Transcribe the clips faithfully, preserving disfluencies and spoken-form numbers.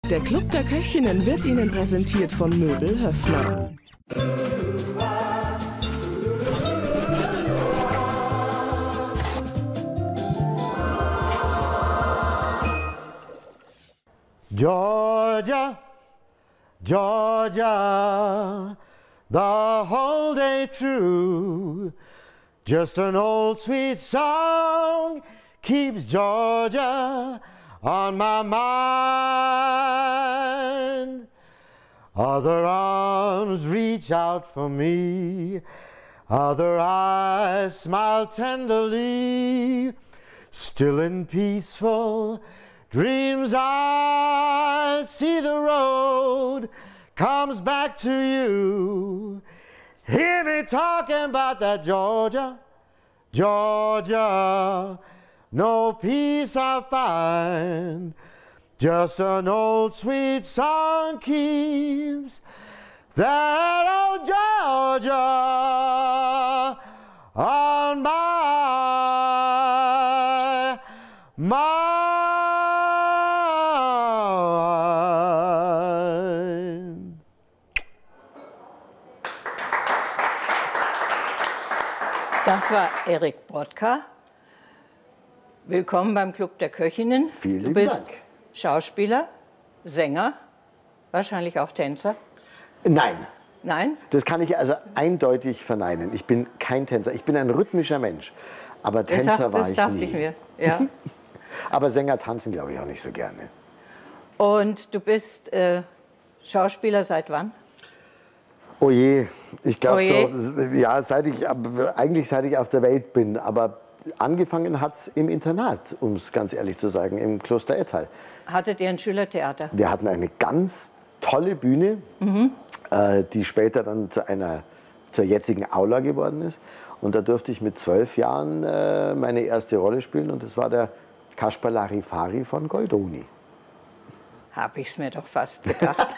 Der Club der Köchinnen wird Ihnen präsentiert von Möbel Höffner. Georgia, Georgia, the whole day through, just an old sweet song keeps Georgia on my mind. Other arms reach out for me, other eyes smile tenderly, still in peaceful dreams I see the road comes back to you. Hear me talking about that Georgia, Georgia. No peace I find, just an old sweet song keeps that old Georgia on my mind. Das war Erik Brodka. Willkommen beim Club der Köchinnen. Vielen du bist Dank. Schauspieler, Sänger, wahrscheinlich auch Tänzer. Nein. Nein? Das kann ich also eindeutig verneinen. Ich bin kein Tänzer. Ich bin ein rhythmischer Mensch. Aber Tänzer das, war das ich dachte nie. ich mir. Ja. Aber Sänger tanzen, glaube ich, auch nicht so gerne. Und du bist äh, Schauspieler seit wann? Oh je, ich glaube Oh je. so, ja, seit ich, eigentlich seit ich auf der Welt bin. Aber angefangen hat es im Internat, um es ganz ehrlich zu sagen, im Kloster Ettal. Hattet ihr ein Schülertheater? Wir hatten eine ganz tolle Bühne, mhm. äh, die später dann zu einer, zur jetzigen Aula geworden ist. Und da durfte ich mit zwölf Jahren äh, meine erste Rolle spielen. Und das war der Kaspar Larifari von Goldoni. Hab ich's mir doch fast gedacht.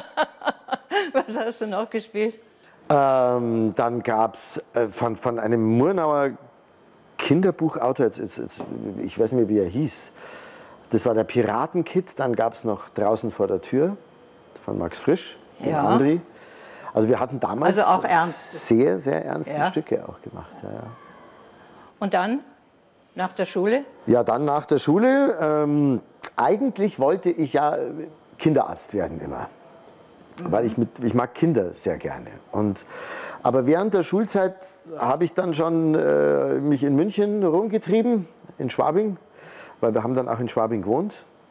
Was hast du noch gespielt? Ähm, dann gab es äh, von, von einem Murnauer Kinderbuchautor, jetzt, jetzt, jetzt, ich weiß nicht mehr, wie er hieß. Das war der Piratenkid. Dann gab es noch Draußen vor der Tür von Max Frisch, den Ja. Andri. Also wir hatten damals Also auch ernst. sehr, sehr ernste Ja. Stücke auch gemacht. Ja, ja. Und dann, nach der Schule? Ja, dann nach der Schule. Ähm, eigentlich wollte ich ja Kinderarzt werden immer. Mhm. Weil ich, mit, ich mag Kinder sehr gerne. Und, aber während der Schulzeit habe ich dann schon äh, mich in München rumgetrieben, in Schwabing. Weil wir haben dann auch in Schwabing gewohnt.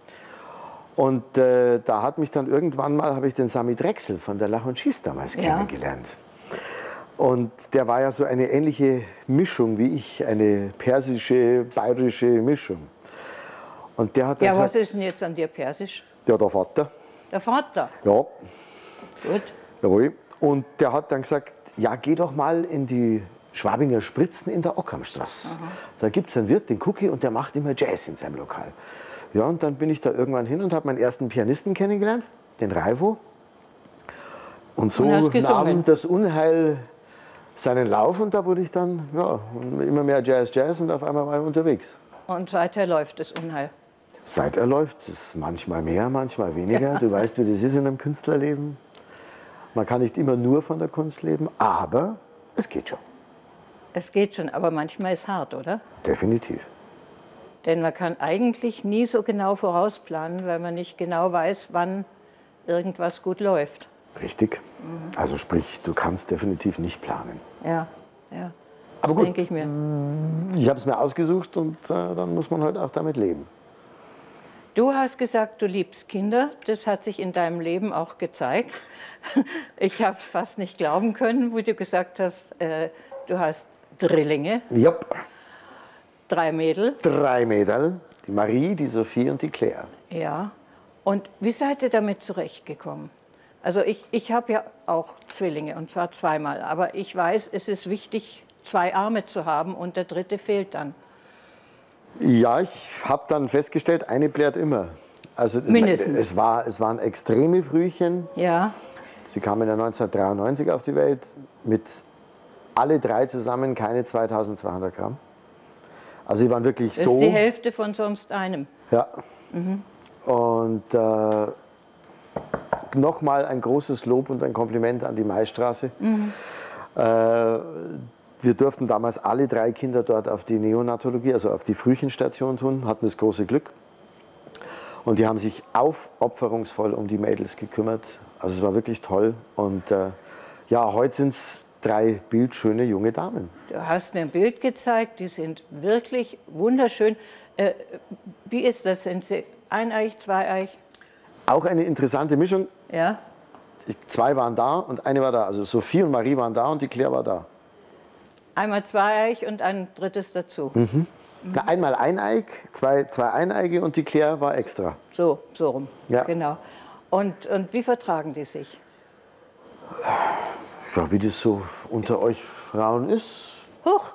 Und äh, da hat mich dann irgendwann mal, habe ich den Sami Drechsel von der Lach und Schieß damals Ja. kennengelernt. Und der war ja so eine ähnliche Mischung wie ich, eine persische, bayerische Mischung. Und der hat dann Ja, gesagt, was ist denn jetzt an dir persisch? ja, der Vater. Der Vater? Ja, Gut. jawohl. Und der hat dann gesagt, ja, geh doch mal in die Schwabinger Spritzen in der Ockhamstraße. Aha. Da gibt es einen Wirt, den Cookie, und der macht immer Jazz in seinem Lokal. Ja, und dann bin ich da irgendwann hin und habe meinen ersten Pianisten kennengelernt, den Raivo. Und so Und hast gesungen. nahm das Unheil seinen Lauf und da wurde ich dann, ja, immer mehr Jazz, Jazz und auf einmal war ich unterwegs. Und seither läuft das Unheil. Seit er läuft, ist manchmal mehr, manchmal weniger. Ja. Du weißt, wie das ist in einem Künstlerleben. Man kann nicht immer nur von der Kunst leben, aber es geht schon. Es geht schon, aber manchmal ist es hart, oder? Definitiv. Denn man kann eigentlich nie so genau vorausplanen, weil man nicht genau weiß, wann irgendwas gut läuft. Richtig. Also sprich, du kannst definitiv nicht planen. Ja, ja. Aber Das gut, denke ich mir. ich habe es mir ausgesucht und äh, dann muss man halt auch damit leben. Du hast gesagt, du liebst Kinder. Das hat sich in deinem Leben auch gezeigt. Ich habe es fast nicht glauben können, wo du gesagt hast, äh, du hast Drillinge, Ja, drei Mädel. drei Mädel, die Marie, die Sophie und die Claire. Ja. Und wie seid ihr damit zurechtgekommen? Also ich, ich habe ja auch Zwillinge, und zwar zweimal. Aber ich weiß, es ist wichtig, zwei Arme zu haben und der dritte fehlt dann. Ja, ich habe dann festgestellt, eine blärt immer. Also Mindestens. Es, war, es waren extreme Frühchen. Ja. Sie kamen ja neunzehnhundertdreiundneunzig auf die Welt mit alle drei zusammen keine zweitausendzweihundert Gramm. Also sie waren wirklich Das so. ist die Hälfte von sonst einem. Ja. Mhm. Und äh, nochmal ein großes Lob und ein Kompliment an die Maistraße. Mhm. Äh, wir durften damals alle drei Kinder dort auf die Neonatologie, also auf die Frühchenstation tun, hatten das große Glück. Und die haben sich aufopferungsvoll um die Mädels gekümmert. Also es war wirklich toll. Und äh, ja, heute sind es drei bildschöne junge Damen. Du hast mir ein Bild gezeigt, die sind wirklich wunderschön. Äh, wie ist das? Sind sie eineich, zweieich? Auch eine interessante Mischung. Ja. Ich, zwei waren da und eine war da. Also Sophie und Marie waren da und die Claire war da. Einmal zweieich und ein drittes dazu. Mhm. Mhm. Na, einmal eineig, zwei, zwei Eineige und die Claire war extra. So, so rum. Ja. Genau. Und, und wie vertragen die sich? Ja, wie das so unter euch Frauen ist. Huch!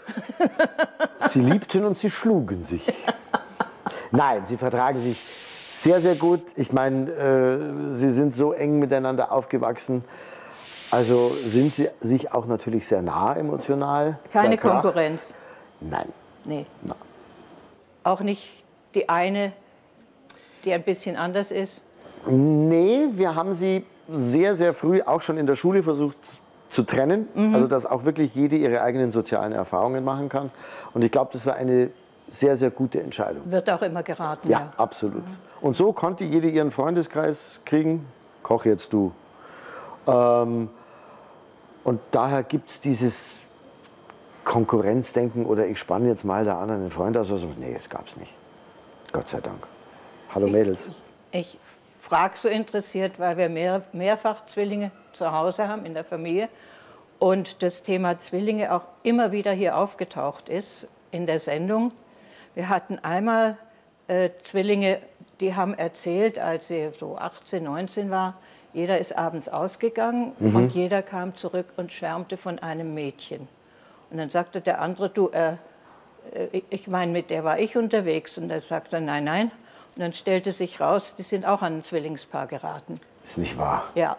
Sie liebten und sie schlugen sich. Nein, sie vertragen sich sehr, sehr gut. Ich meine, äh, sie sind so eng miteinander aufgewachsen. Also sind sie sich auch natürlich sehr nah emotional. Keine Konkurrenz? Nein. Nee. Nein. Auch nicht die eine, die ein bisschen anders ist? Nee, wir haben sie sehr, sehr früh auch schon in der Schule versucht zu trennen. Mhm. Also dass auch wirklich jede ihre eigenen sozialen Erfahrungen machen kann. Und ich glaube, das war eine sehr, sehr gute Entscheidung. Wird auch immer geraten. Ja, ja. absolut. Mhm. Und so konnte jede ihren Freundeskreis kriegen. Koch jetzt du. Ähm, und daher gibt es dieses Konkurrenzdenken oder ich spanne jetzt mal da an einen Freund aus. Also, nee, das gab es nicht. Gott sei Dank. Hallo Mädels. Ich, ich frage so interessiert, weil wir mehr, mehrfach Zwillinge zu Hause haben in der Familie und das Thema Zwillinge auch immer wieder hier aufgetaucht ist in der Sendung. Wir hatten einmal äh, Zwillinge, die haben erzählt, als sie so achtzehn, neunzehn war, jeder ist abends ausgegangen mhm. und jeder kam zurück und schwärmte von einem Mädchen. Und dann sagte der andere, du, äh, ich meine, mit der war ich unterwegs. Und er sagte, nein, nein. Und dann stellte sich raus, die sind auch an ein Zwillingspaar geraten. Ist nicht wahr? Ja.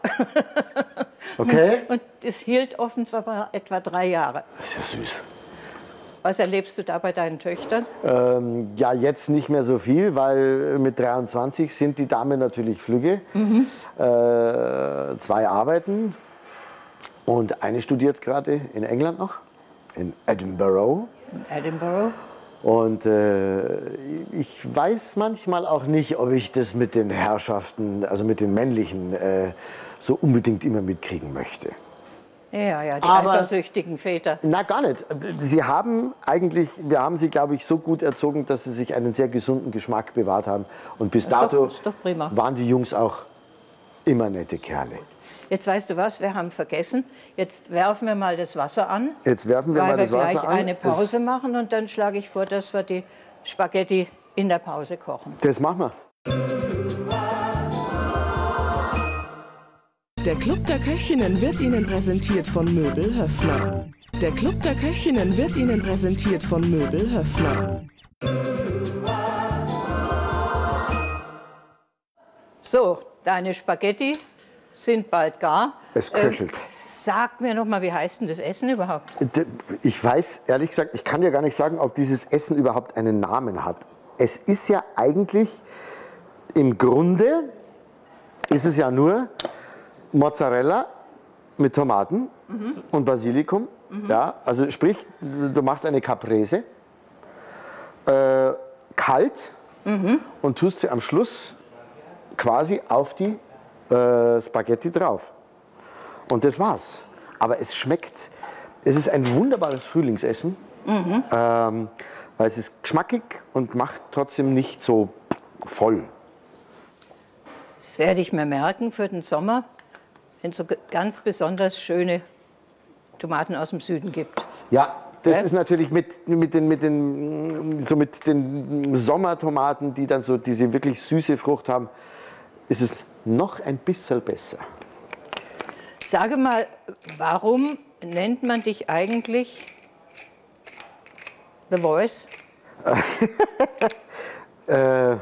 Okay. Und es hielt offenbar etwa drei Jahre. Das ist ja süß. Was erlebst du da bei deinen Töchtern? Ähm, ja, jetzt nicht mehr so viel, weil mit dreiundzwanzig sind die Damen natürlich flügge. Mhm. Äh, zwei arbeiten und eine studiert gerade in England noch, in Edinburgh. In Edinburgh. Und äh, ich weiß manchmal auch nicht, ob ich das mit den Herrschaften, also mit den männlichen, äh, so unbedingt immer mitkriegen möchte. Ja, ja, die Aber, eifersüchtigen Väter. Na, gar nicht. Sie haben eigentlich, wir haben sie, glaube ich, so gut erzogen, dass sie sich einen sehr gesunden Geschmack bewahrt haben. Und bis dato ist doch prima. waren die Jungs auch immer nette Kerle. Jetzt weißt du was, wir haben vergessen. Jetzt werfen wir mal das Wasser an. Jetzt werfen wir mal das Wasser an. Weil wir gleich eine Pause das machen und dann schlage ich vor, dass wir die Spaghetti in der Pause kochen. Das machen wir. Der Club der Köchinnen wird Ihnen präsentiert von Möbel Höffner. Der Club der Köchinnen wird Ihnen präsentiert von Möbel Höffner. So, deine Spaghetti sind bald gar. Es köchelt. Ähm, sag mir noch mal, wie heißt denn das Essen überhaupt? Ich weiß, ehrlich gesagt, ich kann ja gar nicht sagen, ob dieses Essen überhaupt einen Namen hat. Es ist ja eigentlich, im Grunde ist es ja nur Mozzarella mit Tomaten mhm. und Basilikum. Mhm. Ja, also sprich, du machst eine Caprese, äh, kalt mhm. und tust sie am Schluss quasi auf die äh, Spaghetti drauf. Und das war's. Aber es schmeckt, es ist ein wunderbares Frühlingsessen, mhm. ähm, weil es ist geschmackig und macht trotzdem nicht so voll. Das werde ich mir merken für den Sommer, wenn es so ganz besonders schöne Tomaten aus dem Süden gibt. Ja, das ja? ist natürlich mit, mit, den, mit, den, so mit den Sommertomaten, die dann so diese wirklich süße Frucht haben, ist es noch ein bisschen besser. Sage mal, warum nennt man dich eigentlich The Voice? äh,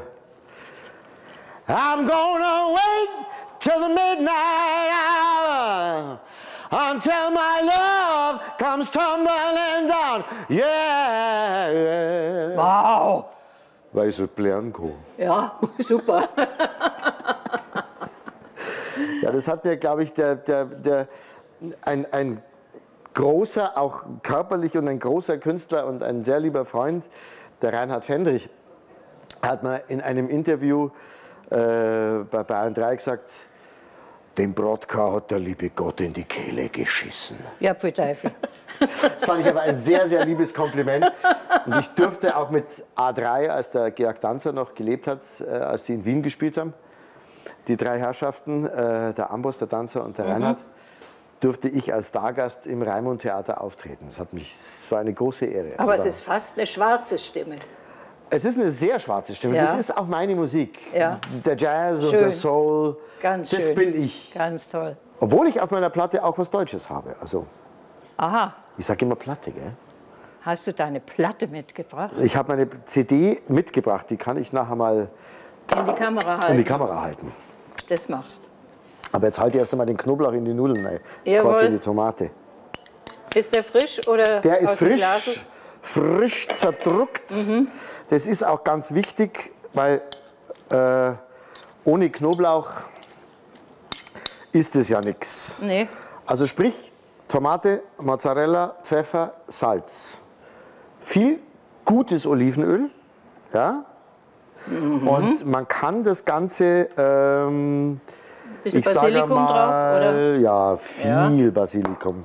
I'm gonna wait till the midnight hour until my love comes tumbling down. Yeah, yeah. Wow! Weil ich so lernen kann. Ja, super. Ja, das hat mir, glaube ich, der, der, der, ein, ein großer, auch körperlich und ein großer Künstler und ein sehr lieber Freund, der Reinhard Fendrich, hat mal in einem Interview äh, bei Bayern drei gesagt, den Brodka hat der liebe Gott in die Kehle geschissen. Ja, für Teufel. Das fand ich aber ein sehr, sehr liebes Kompliment. Und ich durfte auch mit A drei, als der Georg Danzer noch gelebt hat, äh, als sie in Wien gespielt haben, die drei Herrschaften, äh, der Amboss, der Danzer und der mhm. Reinhard, durfte ich als Stargast im Raimund-Theater auftreten. Das hat mich, das war eine große Ehre. Aber es ist fast eine schwarze Stimme. Es ist eine sehr schwarze Stimme. Ja. Das ist auch meine Musik. Ja. Der Jazz schön. Und der Soul. Ganz das schön. bin ich. Ganz toll. Obwohl ich auf meiner Platte auch was Deutsches habe. Also, aha. Ich sage immer Platte, gell? Hast du deine Platte mitgebracht? Ich habe meine C D mitgebracht. Die kann ich nachher mal in die Kamera halten. In die Kamera halten. Das machst. Aber jetzt halte ich erst einmal den Knoblauch in die Nudeln rein. Jawohl. Quatsch in die Tomate. Ist der frisch oder? Der ist aus dem frisch. Glas? Frisch zerdruckt. Mhm. Das ist auch ganz wichtig, weil äh, ohne Knoblauch ist es ja nichts. Nee. Also sprich, Tomate, Mozzarella, Pfeffer, Salz. Viel gutes Olivenöl. Ja? Mhm. Und man kann das Ganze, ähm, bisschen ich sage Basilikum mal, drauf, oder? Ja, viel Ja. Basilikum.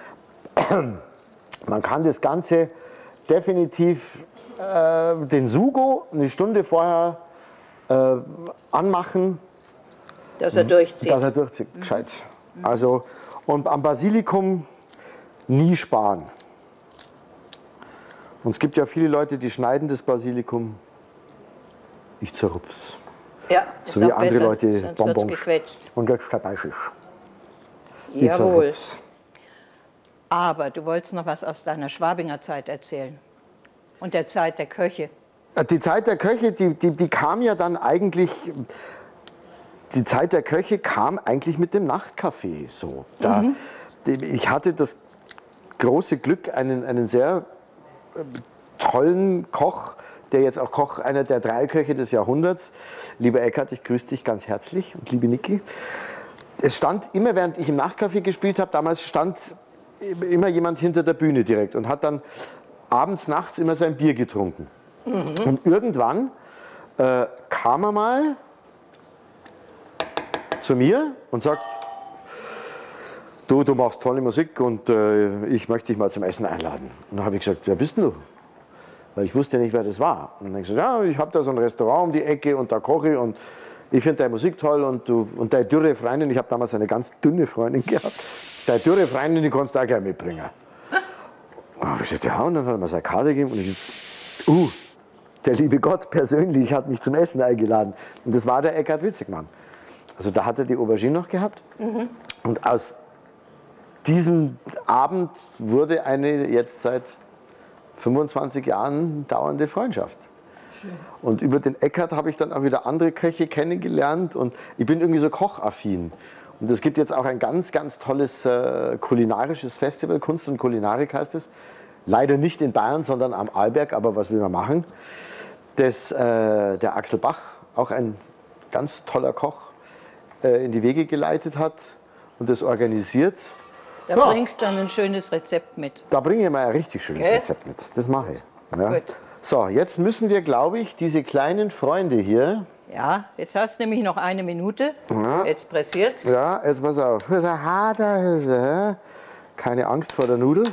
Man kann das Ganze definitiv äh, den Sugo eine Stunde vorher äh, anmachen. Dass er durchzieht. Dass er durchzieht, mhm. gescheit. Also, und am Basilikum nie sparen. Und es gibt ja viele Leute, die schneiden das Basilikum. Ich zerrupf's. Ja, so wie andere besser, Leute Bonbons. Gequetscht. Und jetzt dabei ist. Jawohl. Aber du wolltest noch was aus deiner Schwabinger Zeit erzählen. Und der Zeit der Köche. Die Zeit der Köche, die, die, die kam ja dann eigentlich, die Zeit der Köche kam eigentlich mit dem Nachtcafé so. Da, mhm. Ich hatte das große Glück, einen, einen sehr tollen Koch, der jetzt auch Koch, einer der drei Köche des Jahrhunderts. Lieber Eckhard, ich grüße dich ganz herzlich und liebe Niki. Es stand immer, während ich im Nachtcafé gespielt habe, damals stand immer jemand hinter der Bühne direkt und hat dann abends, nachts immer sein Bier getrunken. Mhm. Und irgendwann äh, kam er mal zu mir und sagt, du, du machst tolle Musik und äh, ich möchte dich mal zum Essen einladen. Und dann habe ich gesagt, wer bist denn du? Weil ich wusste ja nicht, wer das war. Und dann habe ich gesagt, ja, ich habe da so ein Restaurant um die Ecke und da koche ich und ich finde deine Musik toll und, du, und deine dürre Freundin, ich habe damals eine ganz dünne Freundin gehabt, deine dürre Freundin, die kannst du auch gleich mitbringen. Und dann habe ich gesagt, ja, und dann hat er mir seine Karte gegeben und ich gesagt, uh, der liebe Gott persönlich hat mich zum Essen eingeladen. Und das war der Eckhard Witzigmann. Also da hat er die Aubergine noch gehabt. Mhm. Und aus diesem Abend wurde eine jetzt seit fünfundzwanzig Jahren dauernde Freundschaft. Schön. Und über den Eckhard habe ich dann auch wieder andere Köche kennengelernt und ich bin irgendwie so kochaffin. Und es gibt jetzt auch ein ganz, ganz tolles äh, kulinarisches Festival, Kunst und Kulinarik heißt es. Leider nicht in Bayern, sondern am Arlberg, aber was will man machen? Das, äh, der Axel Bach, auch ein ganz toller Koch, äh, in die Wege geleitet hat und das organisiert. Da ja. bringst du dann ein schönes Rezept mit. Da bringe ich mal ein richtig schönes okay. Rezept mit. Das mache ich. Ja. Gut. So, jetzt müssen wir, glaube ich, diese kleinen Freunde hier. Ja, jetzt hast du nämlich noch eine Minute. Ja. Jetzt pressiert's. Ja, jetzt pass auf. Keine Angst vor der Nudel.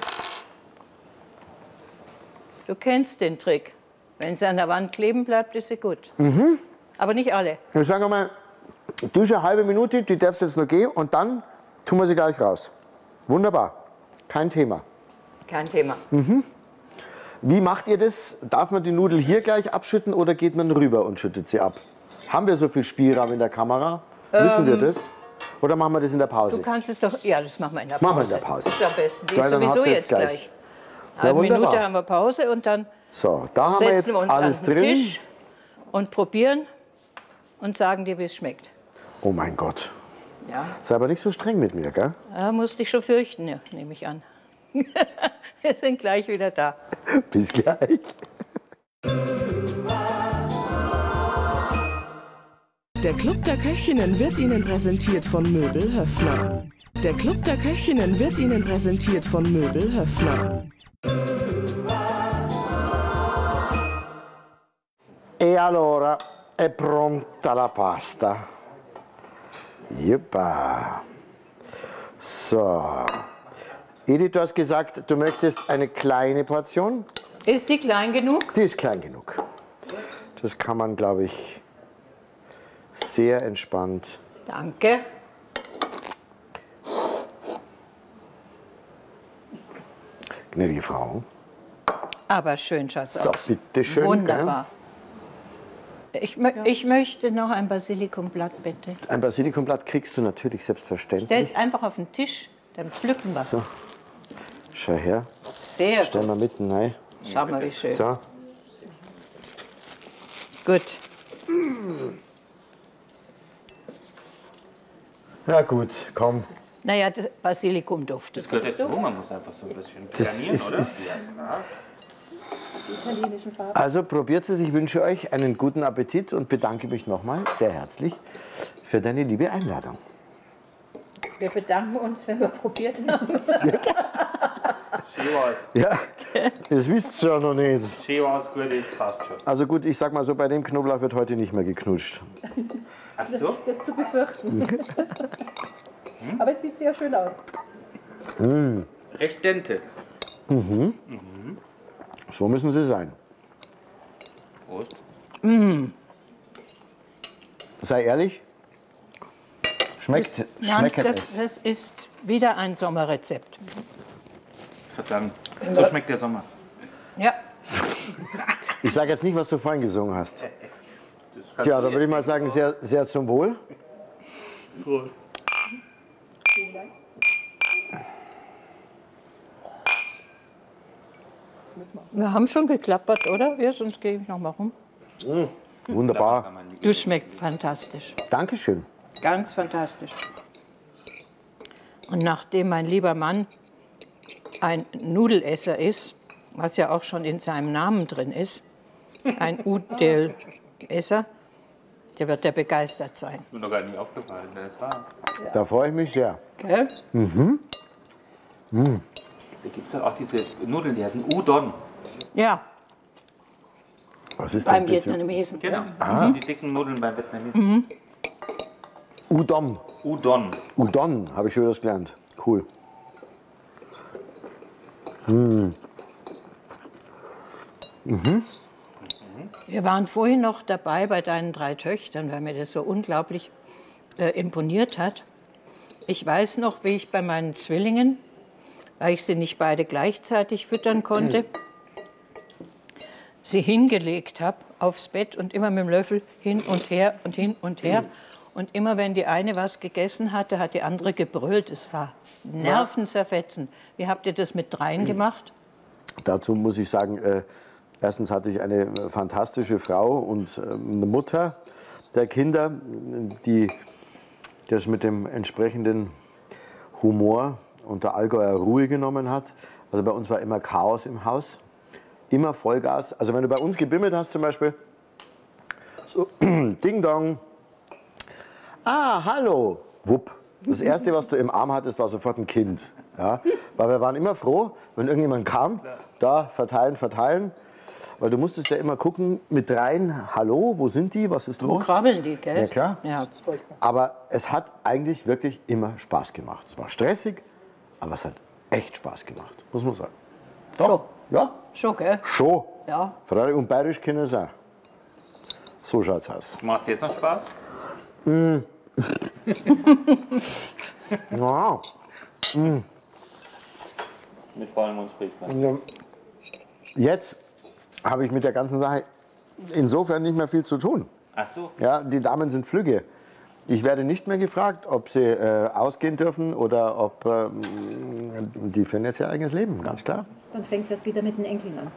Du kennst den Trick. Wenn sie an der Wand kleben bleibt, ist sie gut. Mhm. Aber nicht alle. Ich sage mal, diese halbe Minute, die darfst du jetzt noch gehen und dann tun wir sie gleich raus. Wunderbar. Kein Thema. Kein Thema. Mhm. Wie macht ihr das? Darf man die Nudel hier gleich abschütten oder geht man rüber und schüttet sie ab? Haben wir so viel Spielraum in der Kamera? Ähm, Wissen wir das? Oder machen wir das in der Pause? Du kannst es doch, ja, das machen wir in der Pause. Machen wir in der Pause. Das ist am besten. Die Weil ist dann sowieso hat's jetzt jetzt gleich. gleich. Ja, Eine wunderbar. Minute haben wir Pause und dann so, da haben wir setzen jetzt wir uns alles an den drin. Tisch und probieren und sagen dir, wie es schmeckt. Oh mein Gott. Ja. Sei aber nicht so streng mit mir, gell? Da musst dich schon fürchten, ja, nehme ich an. Wir sind gleich wieder da. Bis gleich. Der Club der Köchinnen wird Ihnen präsentiert von Möbel Höffner. Der Club der Köchinnen wird Ihnen präsentiert von Möbel Höffner. E allora è pronta la pasta. Juppa. So. Edith, du hast gesagt, du möchtest eine kleine Portion. Ist die klein genug? Die ist klein genug. Das kann man, glaube ich, sehr entspannt. Danke. Gnädige Frau. Aber schön schaut es So, aus. bitteschön. Wunderbar. Ich, mö ich möchte noch ein Basilikumblatt, bitte. Ein Basilikumblatt kriegst du natürlich selbstverständlich. Stell es einfach auf den Tisch, dann pflücken wir. So, schau her. Sehr Stell gut. mal mitten rein. Schau mal, wie schön. So. Gut. Ja gut, komm. Naja, das Basilikum duftet. Das gehört dazu, man muss einfach so ein bisschen Das garnieren, ist, oder? ist Ja, klar. Also probiert es. Ich wünsche euch einen guten Appetit und bedanke mich nochmal sehr herzlich für deine liebe Einladung. Wir bedanken uns, wenn wir probiert haben. Schön war's. Ja, das wisst ihr ja noch nicht. Schön war's, gut, das passt schon. Also gut, ich sag mal so, bei dem Knoblauch wird heute nicht mehr geknutscht. Ach so? Das ist zu befürchten. Aber es sieht sehr schön aus. Recht dente. So müssen sie sein. Prost. Sei ehrlich, schmeckt, schmeckt das, es. das ist wieder ein Sommerrezept. Ich würde sagen, so schmeckt der Sommer. Ja, Ich sage jetzt nicht, was du vorhin gesungen hast. Das kannst Tja, du da würde ich jetzt mal sagen, sehr, sehr zum Wohl. Prost. wir haben schon geklappert, oder? Wir, sonst gehe ich noch mal rum. Wunderbar. Du schmeckt fantastisch. Dankeschön. Ganz fantastisch. Und nachdem mein lieber Mann ein Nudelesser ist, was ja auch schon in seinem Namen drin ist, ein Udel-Esser, der wird der begeistert sein. Ist mir noch gar nicht aufgefallen, das war. Da freue ich mich sehr. Gell? Da gibt es auch diese Nudeln, die heißen Udon. Ja, Was ist beim denn bitte? Vietnamesen. Genau. Das sind die dicken Nudeln beim Vietnamesen. Udon. Udon. Udon, habe ich schon was gelernt. Cool. Wir waren vorhin noch dabei bei deinen drei Töchtern, weil mir das so unglaublich äh, imponiert hat. Ich weiß noch, wie ich bei meinen Zwillingen, weil ich sie nicht beide gleichzeitig füttern konnte, sie hingelegt habe aufs Bett und immer mit dem Löffel hin und her und hin und her. Und immer wenn die eine was gegessen hatte, hat die andere gebrüllt. Es war nervenzerfetzend. Wie habt ihr das mit dreien gemacht? Dazu muss ich sagen, äh, erstens hatte ich eine äh, fantastische Frau und äh, eine Mutter der Kinder, die das mit dem entsprechenden Humor und der Allgäuer Ruhe genommen hat. Also bei uns war immer Chaos im Haus, immer Vollgas. Also wenn du bei uns gebimmelt hast zum Beispiel, so Ding Dong, ah, hallo, wupp. Das Erste, was du im Arm hattest, war sofort ein Kind. Ja? Weil wir waren immer froh, wenn irgendjemand kam, da verteilen, verteilen. Weil du musstest ja immer gucken, mit rein, hallo, wo sind die, was ist Wo los? krabbeln die, gell? Ja, klar. Ja. Aber es hat eigentlich wirklich immer Spaß gemacht. Es war stressig, aber es hat echt Spaß gemacht, muss man sagen. Doch, ja, Schon, gell? schon. Ja. Freilich und bayerisch können es auch. So schaut's aus. Macht es jetzt noch Spaß? Ja. Mit vollem Mund spricht man. Jetzt habe ich mit der ganzen Sache insofern nicht mehr viel zu tun. Ach so. Ja, die Damen sind flügge. Ich werde nicht mehr gefragt, ob sie äh, ausgehen dürfen oder ob ähm, die führen jetzt ihr eigenes Leben, ganz klar. Dann fängt es jetzt wieder mit den Enkeln an.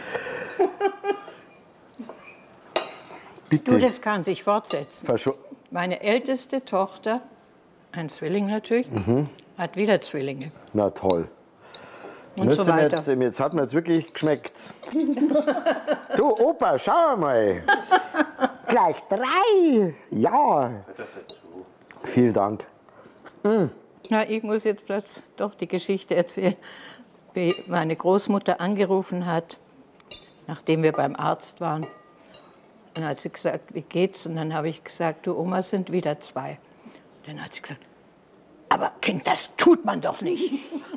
Bitte. Du, das kann sich fortsetzen. Verscho- Meine älteste Tochter, ein Zwilling natürlich, hat wieder Zwillinge. Na toll. Und Müsste so mir weiter. jetzt, jetzt hat mir jetzt wirklich geschmeckt. Du Opa, schau mal. Gleich drei. Ja. Vielen Dank. Mm. Ja, ich muss jetzt plötzlich doch die Geschichte erzählen, wie meine Großmutter angerufen hat, nachdem wir beim Arzt waren. Und dann hat sie gesagt, wie geht's? Und dann habe ich gesagt, du Oma, es sind wieder zwei. Und dann hat sie gesagt, aber Kind, das tut man doch nicht.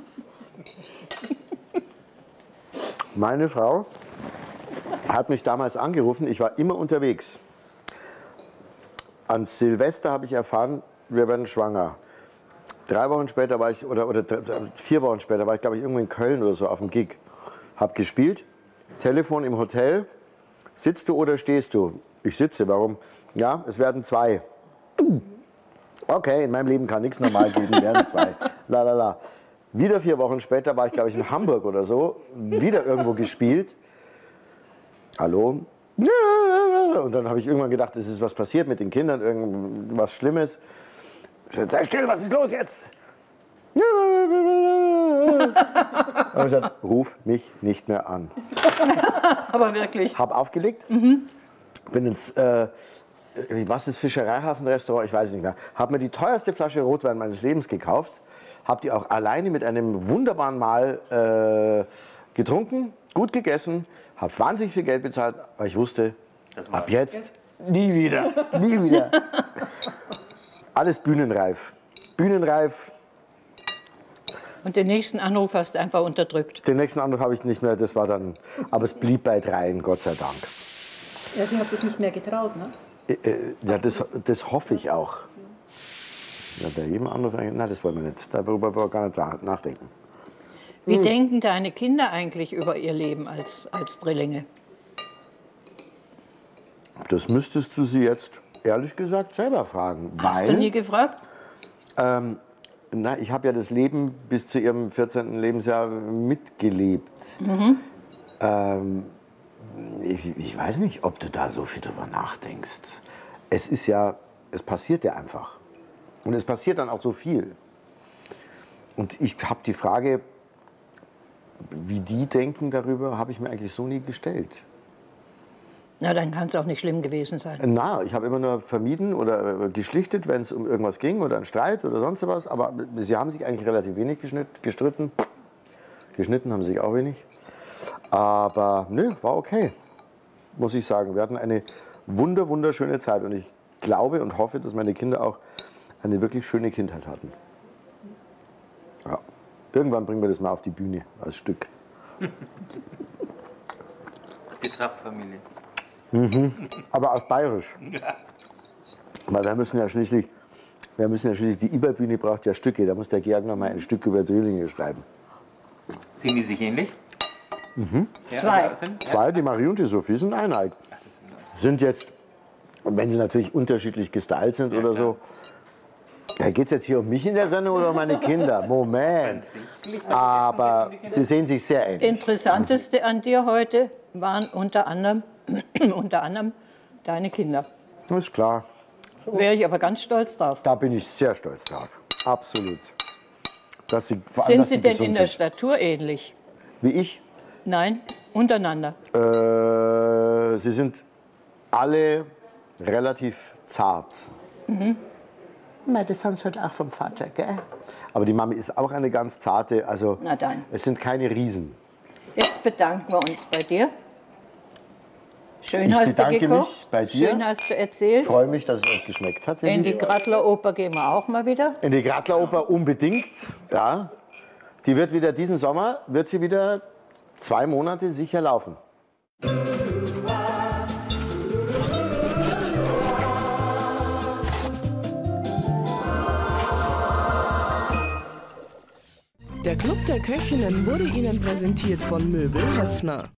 Meine Frau hat mich damals angerufen, ich war immer unterwegs. An Silvester habe ich erfahren, wir werden schwanger. Drei Wochen später war ich, oder, oder vier Wochen später war ich, glaube ich, irgendwo in Köln oder so auf dem Gig. Hab gespielt, Telefon im Hotel. Sitzt du oder stehst du? Ich sitze, warum? Ja, es werden zwei. Okay, in meinem Leben kann nichts normal geben, werden zwei. La, la, la. Wieder vier Wochen später war ich, glaube ich, in Hamburg oder so, wieder irgendwo gespielt. Hallo? Und dann habe ich irgendwann gedacht, es ist was passiert mit den Kindern, irgendwas Schlimmes. Sei still, was ist los jetzt? Und ich gesagt, ruf mich nicht mehr an. Aber wirklich. Hab aufgelegt, mhm. bin ins, äh, was ist Fischereihafen-Restaurant, ich weiß es nicht mehr. Hab mir die teuerste Flasche Rotwein meines Lebens gekauft. Hab die auch alleine mit einem wunderbaren Mahl äh, getrunken, gut gegessen, hab wahnsinnig viel Geld bezahlt, aber ich wusste, ab jetzt nie wieder, nie wieder. Alles bühnenreif. Bühnenreif. Und den nächsten Anruf hast du einfach unterdrückt. Den nächsten Anruf habe ich nicht mehr, das war dann, aber es blieb bei dreien, Gott sei Dank. Ja, sie hat sich nicht mehr getraut, ne? Äh, äh, ja, das, das hoffe ich auch. Ja, bei jedem Anruf, nein, das wollen wir nicht. Darüber wollen wir gar nicht nachdenken. Wie hm. denken deine Kinder eigentlich über ihr Leben als, als Drillinge? Das müsstest du sie jetzt, ehrlich gesagt, selber fragen. Hast weil, du nie gefragt? Ähm, na, ich habe ja das Leben bis zu ihrem vierzehnten Lebensjahr mitgelebt. Mhm. Ähm, ich, ich weiß nicht, ob du da so viel drüber nachdenkst. Es ist ja, es passiert ja einfach. Und es passiert dann auch so viel. Und ich habe die Frage, wie die denken darüber, habe ich mir eigentlich so nie gestellt. Na, dann kann es auch nicht schlimm gewesen sein. Na, ich habe immer nur vermieden oder geschlichtet, wenn es um irgendwas ging oder einen Streit oder sonst was. Aber sie haben sich eigentlich relativ wenig gestritten. Geschnitten haben sie sich auch wenig. Aber nö, war okay, muss ich sagen. Wir hatten eine wunder, wunderschöne Zeit. Und ich glaube und hoffe, dass meine Kinder auch eine wirklich schöne Kindheit hatten. Ja. Irgendwann bringen wir das mal auf die Bühne als Stück. Die Trapp-Familie. Mhm. Aber auf Bayerisch. Ja. Weil wir müssen ja schließlich, wir müssen ja schließlich, die Iberbühne braucht ja Stücke. Da muss der Georg noch mal ein Stück über Drillinge schreiben. Sind die sich ähnlich? Mhm. Ja, Zwei. Sind, ja. Zwei, die Marie und die Sophie sind eineig. Sind jetzt, und wenn sie natürlich unterschiedlich gestylt sind ja, oder klar. so. Ja, geht es jetzt hier um mich in der Sendung oder um meine Kinder? Moment. Aber sie sehen sich sehr ähnlich. Interessanteste an dir heute waren unter anderem, unter anderem deine Kinder. Das ist klar. Wäre ich aber ganz stolz drauf. Da bin ich sehr stolz drauf. Absolut. Dass sie, vor allem, Sind dass sie sie denn gesund in der sind. Statur ähnlich? Wie ich? Nein, untereinander. Äh, sie sind alle relativ zart. Mhm. Das haben sie halt auch vom Vater, gell? Aber die Mami ist auch eine ganz zarte, also Na dann. es sind keine Riesen. Jetzt bedanken wir uns bei dir. Schön Ich hast du bedanke gekocht. mich bei dir. Schön hast du erzählt. Ich freue mich, dass es euch geschmeckt hat. ihr In die Lieben. Grattler-Oper gehen wir auch mal wieder. In die Grattler-Oper unbedingt, ja. Die wird wieder diesen Sommer, wird sie wieder zwei Monate sicher laufen. Der Club der Köchinnen wurde Ihnen präsentiert von Möbel Höffner.